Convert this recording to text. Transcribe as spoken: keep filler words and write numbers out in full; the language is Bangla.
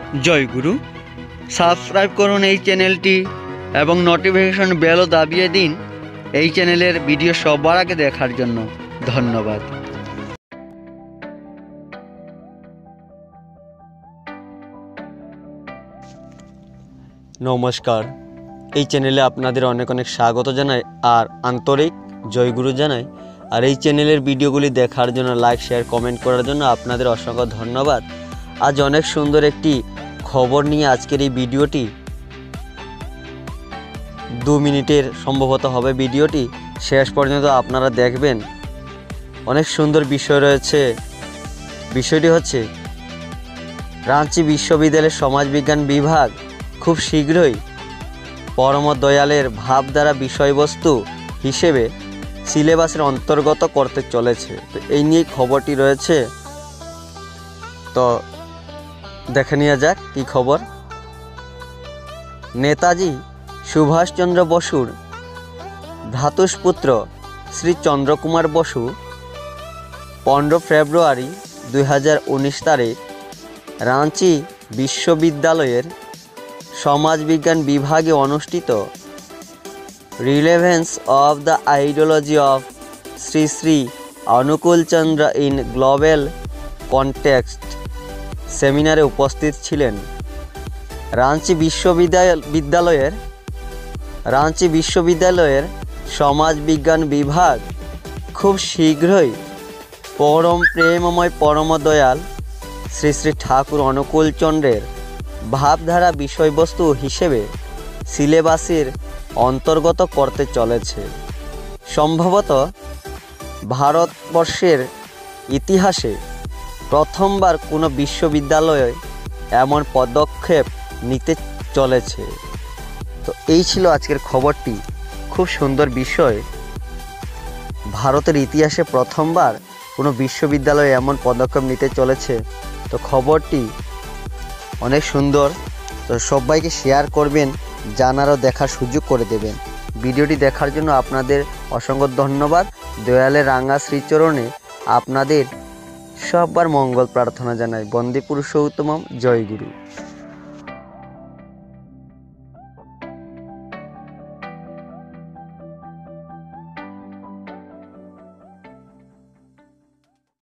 জয় গুরু। সাবস্ক্রাইব করুন এই চ্যানেলটি এবং নোটিফিকেশন বেলও দাবিয়ে দিন এই চ্যানেলের ভিডিও সবার আগে দেখার জন্য। ধন্যবাদ। নমস্কার, এই চ্যানেলে আপনাদের অনেক অনেক স্বাগত জানাই আর আন্তরিক জয়গুরু জানাই। আর এই চ্যানেলের ভিডিওগুলি দেখার জন্য, লাইক শেয়ার কমেন্ট করার জন্য আপনাদের অসংখ্য ধন্যবাদ। আজ অনেক সুন্দর একটি খবর নিয়ে আজকের এই ভিডিওটি, দু মিনিটের সম্ভবত হবে ভিডিওটি, শেষ পর্যন্ত আপনারা দেখবেন। অনেক সুন্দর বিষয় রয়েছে। বিষয়টি হচ্ছে রাঁচি বিশ্ববিদ্যালয়ের সমাজবিজ্ঞান বিভাগ খুব শীঘ্রই পরম দয়ালের ভাবধারা বিষয়বস্তু হিসেবে সিলেবাসের অন্তর্গত করতে চলেছে। তো এই নিয়ে খবরটি রয়েছে, তো দেখে নেওয়া যাক কী খবর। নেতাজি সুভাষচন্দ্র বসুর ভ্রাতুষ্পুত্র শ্রী চন্দ্রকুমার বসু পনেরো ফেব্রুয়ারি দুই হাজার উনিশ তারিখ রাঁচি বিশ্ববিদ্যালয়ের সমাজবিজ্ঞান বিভাগে অনুষ্ঠিত relevance of the ideology of Shri Shri Anukul Chandra in global context সেমিনারে উপস্থিত ছিলেন। রাঁচি বিশ্ববিদ্যালয়ের রাঁচি বিশ্ববিদ্যালয়ের সমাজবিজ্ঞান বিভাগ খুব শীঘ্রই পরম প্রেমময় পরম দয়াল শ্রী শ্রী ঠাকুর অনুকূল চন্দ্রের ভাবধারা বিষয়বস্তু হিসেবে সিলেবাসের অন্তর্গত করতে চলেছে। সম্ভবত ভারতবর্ষের ইতিহাসে প্রথমবার কোনো বিশ্ববিদ্যালয়ে এমন পদক্ষেপ নিতে চলেছে। তো এই ছিল আজকের খবরটি। খুব সুন্দর বিষয়। ভারতের ইতিহাসে প্রথমবার কোনো বিশ্ববিদ্যালয়ে এমন পদক্ষেপ নিতে চলেছে। তো খবরটি অনেক সুন্দর। তো সবাইকে শেয়ার করবেন, জানার ও দেখার সুযোগ করে দেবেন। ভিডিওটি দেখার জন্য আপনাদের অসংখ্য ধন্যবাদ। দয়ালের রাঙা শ্রীচরণে আপনাদের সবার মঙ্গল প্রার্থনা জানাই। বন্দে পুরুষোত্তমম। জয় গুরু।